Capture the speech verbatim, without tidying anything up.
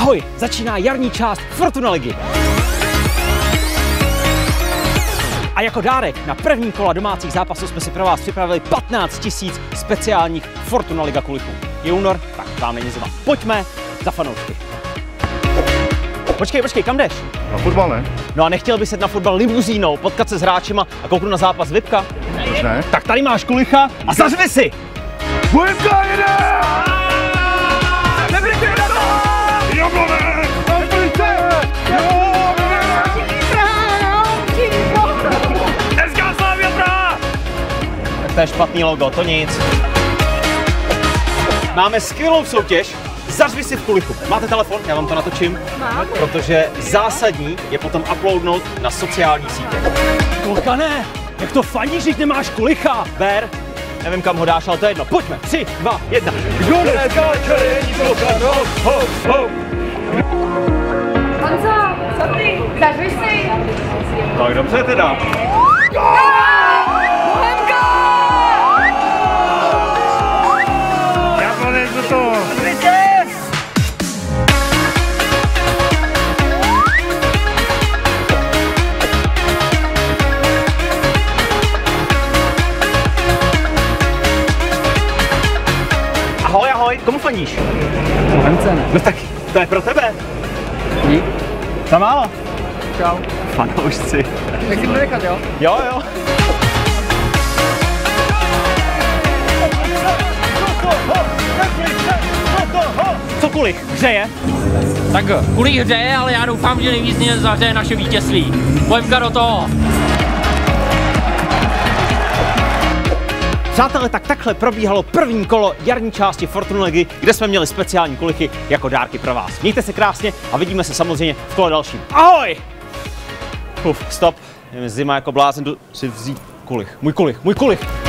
Ahoj, začíná jarní část Fortuna ligy. A jako dárek na první kola domácích zápasů jsme si pro vás připravili patnáct tisíc speciálních Fortuna liga kulichů. Je únor, tak vám není zima. Pojďme za fanoušky. Počkej, počkej, kam jdeš? Na fotbal, ne? No a nechtěl bys jet na fotbal limuzínou, potkat se s hráčima a kouknout na zápas Vipka? Proč ne? Tak tady máš kulicha a zařvi si! Vipka jede! Nebryte na to! Jablone! Nebryte! S K Slavia Praha! Tak to je špatný logo, to nic. Máme skvělou soutěž. Zařvi si v kulichu. Máte telefon? Já vám to natočím. Mám. Protože zásadní je potom uploadnout na sociální sítě. Klukane, jak to fandíš, když nemáš kulicha? Ber, nevím kam ho dáš, ale to je jedno. Pojďme, tři, dva, jedna. Kdo neskáče, není klokan, ho, ho, ho. Honzo, co ty? Zařvi si. Tak dobře teda. Jablone do toho. Ahoj, ahoj, komu fandíš? Hence. No tak, to je pro tebe. Dík. Za málo. Čau. Fanoušci. Tak si to nechat, jo? Jo, jo. Co kulich? Hřeje? Tak kulich hřeje, ale já doufám, že nejvíc zahřeje naše vítězství. Pojďme do toho. Přátelé, tak takhle probíhalo první kolo jarní části Fortuna ligy, kde jsme měli speciální kulichy jako dárky pro vás. Mějte se krásně a vidíme se samozřejmě v kole dalším. Ahoj! Uf, stop. Je mi zima jako blázen, jdu si vzít kulich. Můj kulich, můj kulich!